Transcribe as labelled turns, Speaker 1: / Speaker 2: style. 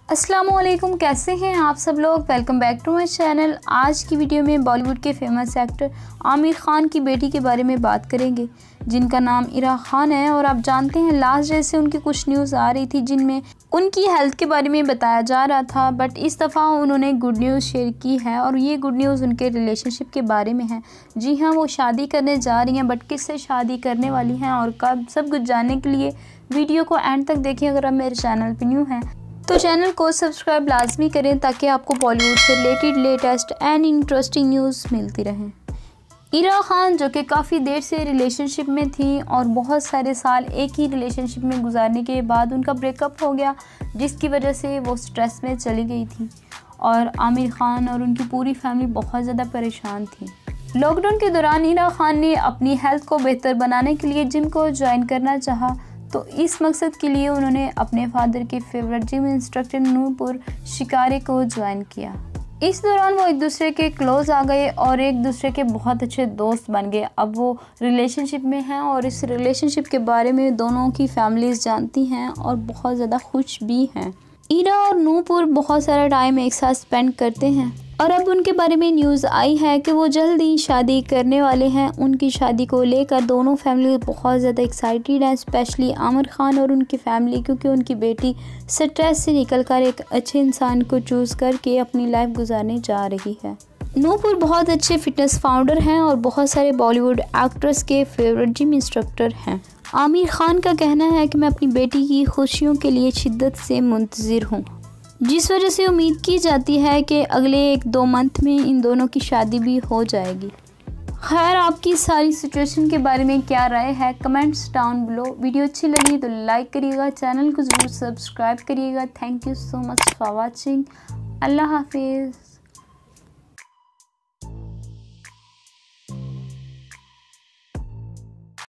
Speaker 1: अस्सलामुअलैकुम, कैसे हैं आप सब लोग। Welcome back to my channel. आज की वीडियो में बॉलीवुड के फेमस एक्टर आमिर खान की बेटी के बारे में बात करेंगे, जिनका नाम इरा खान है। और आप जानते हैं लास्ट डे से उनकी कुछ न्यूज़ आ रही थी जिनमें उनकी हेल्थ के बारे में बताया जा रहा था, बट इस दफ़ा उन्होंने गुड न्यूज़ शेयर की है और ये गुड न्यूज़ उनके रिलेशनशिप के बारे में है। जी हाँ, वो शादी करने जा रही हैं, बट किससे शादी करने वाली हैं और कब, सब कुछ जानने के लिए वीडियो को एंड तक देखें। अगर आप मेरे चैनल पर न्यू हैं तो चैनल को सब्सक्राइब लाजमी करें ताकि आपको बॉलीवुड से related latest and interesting news मिलती रहें। इरा खान जो कि काफ़ी देर से रिलेशनशिप में थी और बहुत सारे साल एक ही रिलेशनशिप में गुजारने के बाद उनका ब्रेकअप हो गया, जिसकी वजह से वो स्ट्रेस में चली गई थी और आमिर खान और उनकी पूरी फैमिली बहुत ज़्यादा परेशान थी। लॉकडाउन के दौरान इरा खान ने अपनी हेल्थ को बेहतर बनाने के लिए जिम को ज्वाइन करना चाहा, तो इस मकसद के लिए उन्होंने अपने फादर के favourite gym instructor Nupur Shikhare को ज्वाइन किया। इस दौरान वो एक दूसरे के क्लोज आ गए और एक दूसरे के बहुत अच्छे दोस्त बन गए। अब वो रिलेशनशिप में हैं और इस रिलेशनशिप के बारे में दोनों की फैमिलीज़ जानती हैं और बहुत ज़्यादा खुश भी हैं। इरा और नूपुर बहुत सारा टाइम एक साथ स्पेंड करते हैं और अब उनके बारे में न्यूज़ आई है कि वो जल्द ही शादी करने वाले हैं। उनकी शादी को लेकर दोनों फैमिली बहुत ज़्यादा एक्साइटेड हैं, स्पेशली आमिर खान और उनकी फैमिली, क्योंकि उनकी बेटी स्ट्रेस से निकलकर एक अच्छे इंसान को चूज़ करके अपनी लाइफ गुजारने जा रही है। नूपुर बहुत अच्छे फिटनेस फाउंडर हैं और बहुत सारे बॉलीवुड एक्ट्रेस के फेवरेट जिम इंस्ट्रक्टर हैं। आमिर खान का कहना है कि मैं अपनी बेटी की खुशियों के लिए शिद्दत से मुंतज़िर हूँ, जिस वजह से उम्मीद की जाती है कि अगले 1-2 मंथ में इन दोनों की शादी भी हो जाएगी। खैर, आपकी सारी सिचुएशन के बारे में क्या राय है, कमेंट्स डाउन बिलो। वीडियो अच्छी लगी तो लाइक करिएगा, चैनल को ज़रूर सब्सक्राइब करिएगा। Thank you so much for watching. अल्लाह हाफिज़।